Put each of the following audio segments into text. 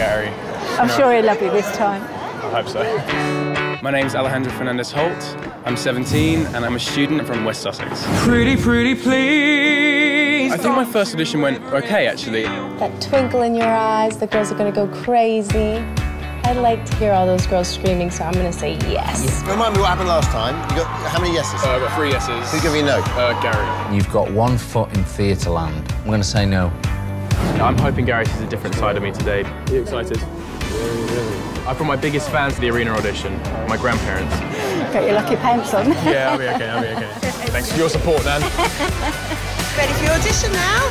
Gary. I'm sure he'll love you this time. I hope so. My name's Alejandro Fernandez-Holt. I'm 17 and I'm a student from West Sussex. Pretty, pretty please. I think my first audition went okay, actually. That twinkle in your eyes, the girls are gonna go crazy. I'd like to hear all those girls screaming, so I'm gonna say yes. Remind me what happened last time. You got how many yeses? I got 3 yeses. Who gave you no? Gary. You've got 1 foot in theatre land. I'm going to say no. I'm hoping Gary sees a different side of me today. Are you excited? Really? I brought my biggest fans to the arena audition, my grandparents. Got your lucky pants on. Yeah, I'll be okay, I'll be okay. Thanks for your support, Dan. Ready for your audition now?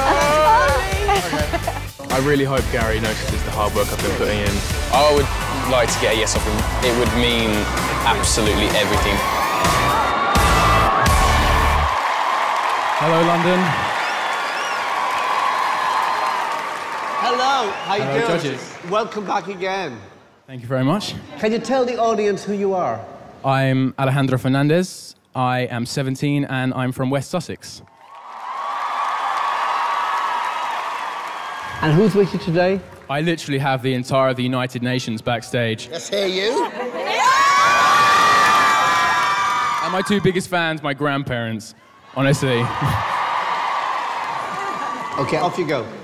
Okay. I really hope Gary notices the hard work I've been putting in. I would like to get a yes off him. It would mean absolutely everything. Hello, London. Hello, how you doing? Judges. Welcome back again. Thank you very much. Can you tell the audience who you are? I'm Alejandro Fernandez. I am 17 and I'm from West Sussex. And who's with you today? I literally have the entire of the United Nations backstage. Let's hear you. And my 2 biggest fans, my grandparents, honestly. Okay, off you go.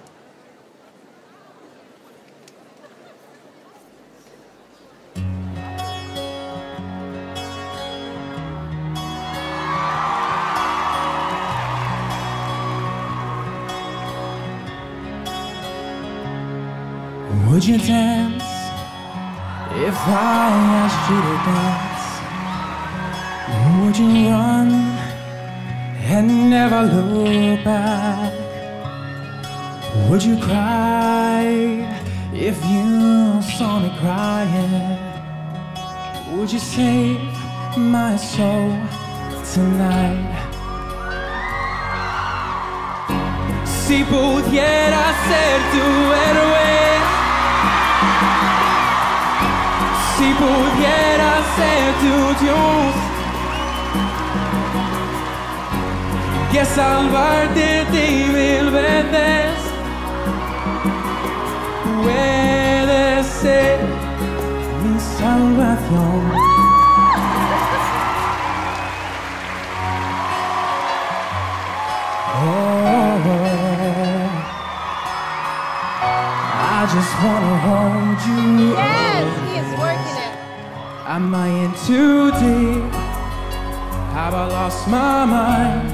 Would you dance if I asked you to dance? Would you run and never look back? Would you cry if you saw me crying? Would you save my soul tonight? Si pudiera ser tu héroe, si pudiera ser tu Dios, que salvarte de 1000 veces, puede ser mi salvación. I just wanna hold you. Yes, he is working it. Am I in too deep? Have I lost my mind?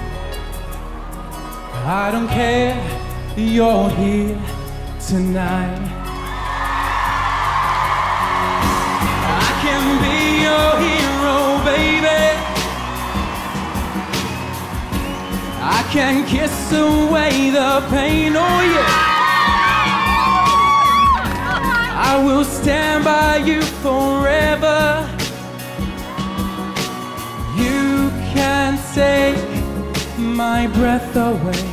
I don't care, you're here tonight. I can be your hero, baby. I can kiss away the pain, oh yeah. I will stand by you forever. You can't take my breath away.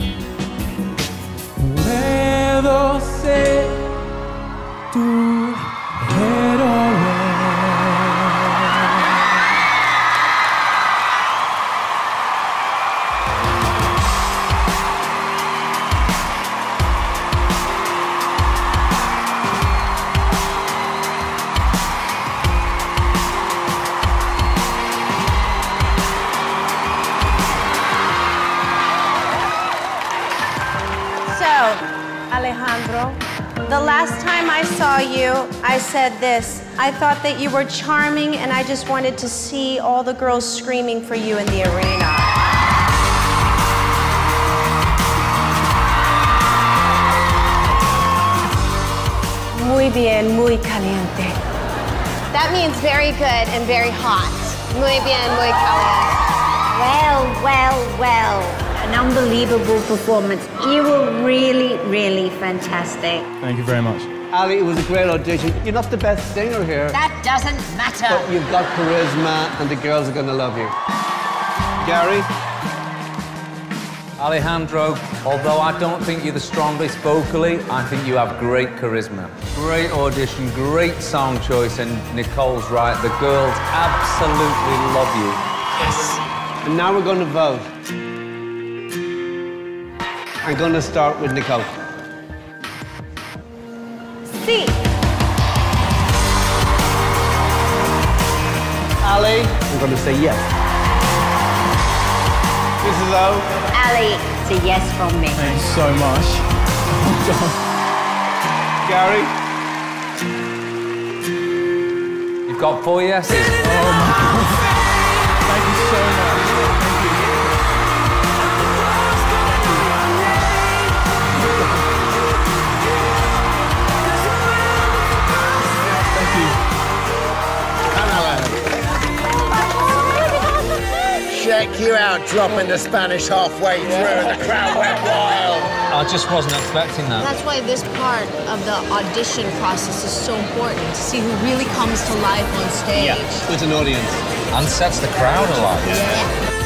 Puedo ser tu héroe. Alejandro, the last time I saw you, I said this. I thought that you were charming and I just wanted to see all the girls screaming for you in the arena. Muy bien, muy caliente. That means very good and very hot. Muy bien, muy caliente. Well. An unbelievable performance. You were really, really fantastic. Thank you very much. Ali, it was a great audition. You're not the best singer here. That doesn't matter. But you've got charisma and the girls are going to love you. Gary? Alejandro, although I don't think you're the strongest vocally, I think you have great charisma. Great audition, great song choice, and Nicole's right. The girls absolutely love you. Yes. And now we're going to vote. I'm going to start with Nicole. Sí. Ali, I'm going to say yes. Mrs. O. Ali, it's a yes from me. Thank you so much. Oh, God. Gary. You've got 4 yeses. Oh, my God. Thank you so much. Thank you. Thank you. Check you out dropping the Spanish halfway through and the crowd went wild. I just wasn't expecting that. That's why this part of the audition process is so important, to see who really comes to life on stage. With an audience. And sets the crowd alight. Yeah.